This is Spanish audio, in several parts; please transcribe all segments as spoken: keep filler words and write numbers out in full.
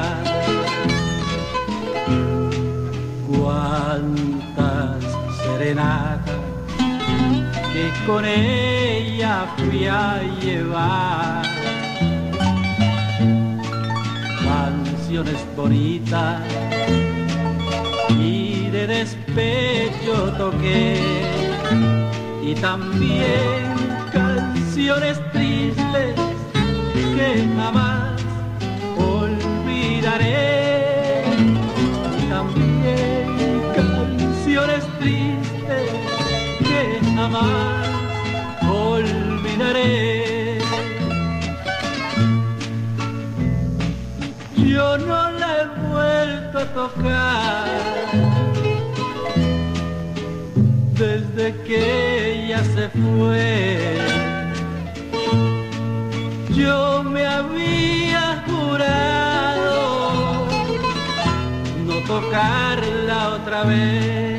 Cuántas serenatas que con ella fui a llevar, canciones bonitas y de despecho toqué, y también canciones tristes que jamás olvidaré, y también canciones tristes que jamás olvidaré. Yo no la he vuelto a tocar desde que ella se fue. Yo me había jurado no tocarla otra vez.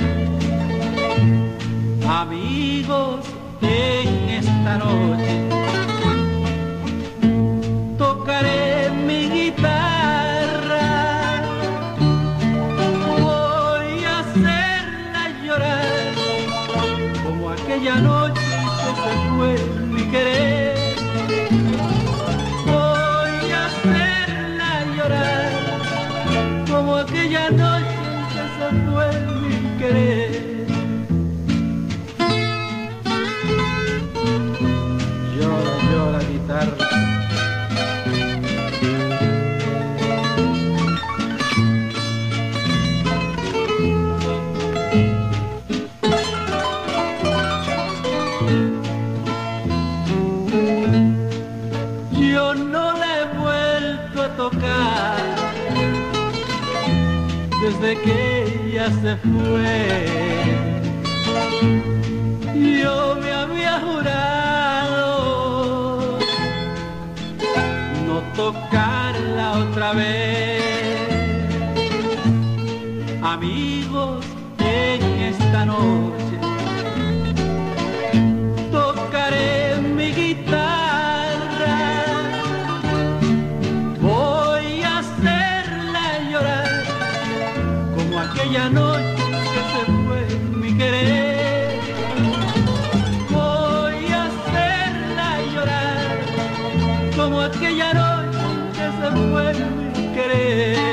Amigos, en esta noche tocaré mi guitarra, voy a hacerla llorar como aquella noche que se fue mi querer. Voy a hacerla llorar como aquella noche que se fue mi querer. Llora, llora guitarra. Yo no la he vuelto a tocar desde que ella se fue. Yo me había jurado no tocarla otra vez. Amigos, en esta noche tocaré mi guitarra, voy a hacerla llorar como aquella noche que se fue mi querer. Voy a hacerla llorar como aquella noche que se fue mi querer.